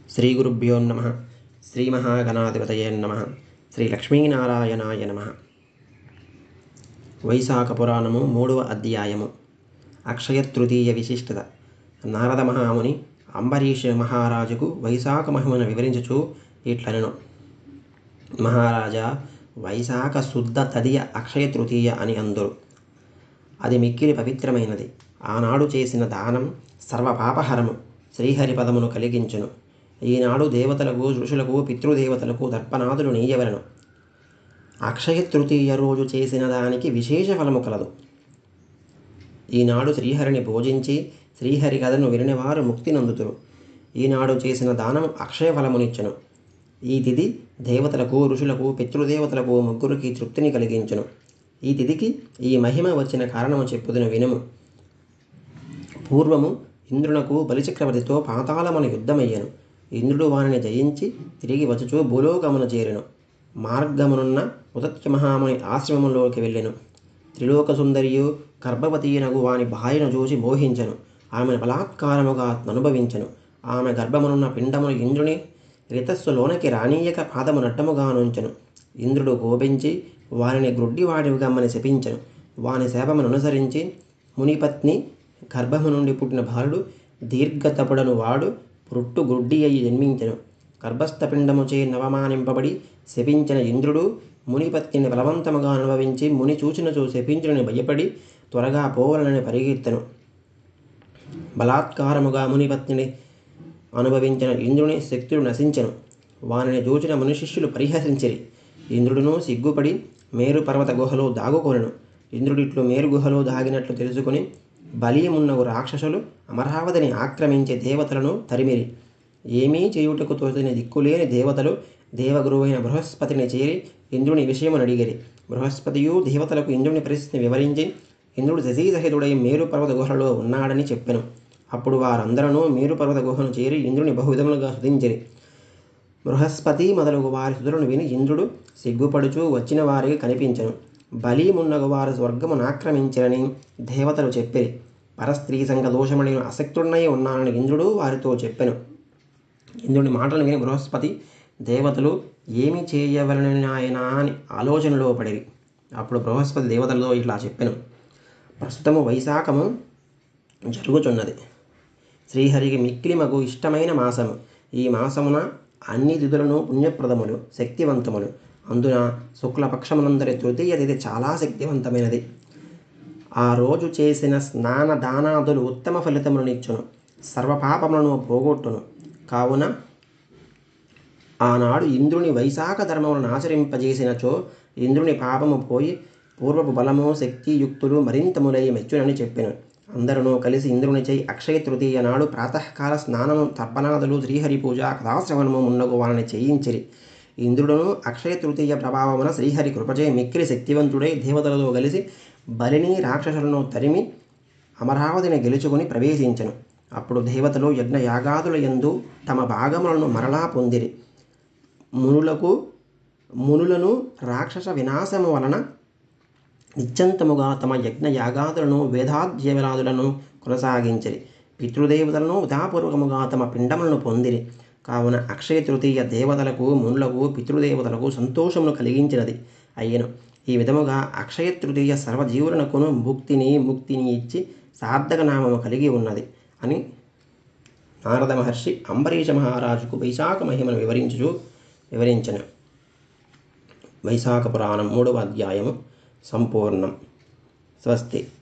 శ్రీ గురుభ్యో నమః. శ్రీ మహాగణాధిపతయే నమః. శ్రీ లక్ష్మీనారాయణాయ నమః. వైశాఖ పురాణము 3వ అధ్యాయము. అక్షయ తృతీయ విశిష్టత. నారద మహాముని అంబరీష మహారాజుకు వైశాఖ మహిమను వివరించుచు ఇట్లనెను. మహారాజా, వైశాఖ శుద్ధ తదియ అక్షయ తృతీయ అని అందురు. అది మిక్కిలి పవిత్రమైనది. ఆనాడు చేసిన దానం సర్వపాపహరము, శ్రీహరి పదమును కలిగించును. ఈనాడు దేవతలకు, ఋషులకు, పితృదేవతలకు తర్పణాదులు నెయ్యవలను. అక్షయ తృతీయ రోజు చేసిన దానికి విశేష ఫలము కలదు. ఈనాడు శ్రీహరిని పూజించి శ్రీహరి కథను వినినవారు ముక్తి నందుతురు. ఈనాడు చేసిన దానము అక్షయ ఫలమునిచ్చును. ఈ తిథి దేవతలకు, ఋషులకు, పితృదేవతలకు ముగ్గురికి తృప్తిని కలిగించును. ఈ తిథికి ఈ మహిమ వచ్చిన కారణము చెప్పుదును వినుము. పూర్వము ఇంద్రునకు బలిచక్రవర్తితో పాతాళమున యుద్ధమయ్యను. ఇంద్రుడు వారిని జయించి తిరిగి వచ్చుచూ భూలోకమున చేరెను. మార్గమునున్న ఉదత్య మహాముని ఆశ్రమములోకి వెళ్ళెను. త్రిలోక సుందరియు గర్భవతీనగు వాని భార్యను చూసి మోహించెను. ఆమెను బలాత్కారముగా అనుభవించెను. ఆమె గర్భమునున్న పిండమును ఇంద్రుని రితస్సులోనికి రానీయక పాదము నట్టముగా నుంచెను. ఇంద్రుడు కోపించి వారిని గ్రుడ్డివాడివిగమ్మని శపించెను. వాని శాపమును అనుసరించి మునిపత్ని గర్భము నుండి పుట్టిన బాలుడు దీర్ఘతపుడను వాడు పుట్టు గుడ్డి అయి జన్మించెను. గర్భస్థపిండముచే నవమానింపబడి శపించిన ఇంద్రుడు మునిపత్నిని బలవంతముగా అనుభవించి ముని చూచినచో శపించుని భయపడి త్వరగా పోవలనని పరిగెత్తెను. బలాత్కారముగా మునిపత్నిని అనుభవించిన ఇంద్రుని శక్తులు నశించెను. వానిని చూచిన ముని శిష్యులు పరిహసించిరి. ఇంద్రుడును సిగ్గుపడి మేరు పర్వత గుహలో దాగుకొనెను. ఇంద్రుడిట్లు మేరు గుహలో దాగినట్లు తెలుసుకుని బలీయమున్నగు రాక్షసులు అమరావతిని ఆక్రమించే దేవతలను తరిమిరి. ఏమీ చేయుటకు తోచని దిక్కులేని దేవతలు దేవగురువైన బృహస్పతిని చేరి ఇంద్రుని విషయమును అడిగిరి. బృహస్పతియు దేవతలకు ఇంద్రుని పరిస్థితిని వివరించి ఇంద్రుడు శశీసహితుడై మేరు పర్వత గుహలో ఉన్నాడని చెప్పెను. అప్పుడు వారందరూ మేరు పర్వత గుహను చేరి ఇంద్రుని బహువిధములుగా స్తుతించిరి. బృహస్పతి మొదలగు వారి స్తుతులను విని ఇంద్రుడు సిగ్గుపడుచు వచ్చిన వారికి కనిపించెను. బలీమున్నగు వారు స్వర్గమును ఆక్రమించిరని దేవతలు చెప్పిరి. పరస్త్రీ సంఘ దోషమని అసక్తుడనై ఉన్నానని ఇంద్రుడు వారితో చెప్పెను. ఇంద్రుని మాటలు విని బృహస్పతి దేవతలు ఏమి చేయవలనని ఆయన అని ఆలోచనలో పడిరి. అప్పుడు బృహస్పతి దేవతలతో ఇట్లా చెప్పెను. ప్రస్తుతము వైశాఖము జరుగుచున్నది. శ్రీహరికి మిక్కిలి మగు ఇష్టమైన మాసము. ఈ మాసమున అన్ని తిథులను పుణ్యప్రదములు, శక్తివంతములు. అందున శుక్లపక్షమునందరి తృతీయ తిథి చాలా శక్తివంతమైనది. ఆ రోజు చేసిన స్నాన దానాదులు ఉత్తమ ఫలితములనిచ్చును, సర్వపాపములను పోగొట్టును. కావున ఆనాడు ఇంద్రుని వైశాఖ ధర్మములను ఆచరింపజేసినచో ఇంద్రుని పాపము పోయి పూర్వపు బలము, శక్తి, యుక్తులు మరింతములై మెచ్చునని చెప్పెను. అందరూ కలిసి ఇంద్రుని చేయి అక్షయ తృతీయ నాడు ప్రాతకాల స్నానము, తర్పణాదులు, శ్రీహరి పూజ, కథాశ్రవణము మున్నగు వారిని చేయించిరి. ఇంద్రుడును అక్షయ తృతీయ ప్రభావమున శ్రీహరి కృపచే మిక్కిలి శక్తివంతుడై దేవతలతో కలిసి బలిని, రాక్షసులను తరిమి అమరావతిని గెలుచుకుని ప్రవేశించెను. అప్పుడు దేవతలు యజ్ఞయాగాదుల యందు తమ భాగములను మరలా పొందిరి. మునులను రాక్షస వినాశము వలన నిశ్చంతముగా తమ యజ్ఞయాగాదులను, వేదాధ్యయనాదులను కొనసాగించిరి. పితృదేవతలను ఉదాపూర్వకముగా తమ పిండములను పొందిరి. కావున అక్షయ తృతీయ దేవతలకు, మునులకు, పితృదేవతలకు సంతోషమును కలిగించినది అయ్యను. ఈ విధముగా అక్షయ తృతీయ సర్వజీవులకును ముక్తిని ఇచ్చి సార్థక నామము కలిగి ఉన్నది అని నారద మహర్షి అంబరీష మహారాజుకు వైశాఖ మహిమను వివరించెను. వైశాఖ పురాణం 3వ అధ్యాయము సంపూర్ణం. స్వస్తి.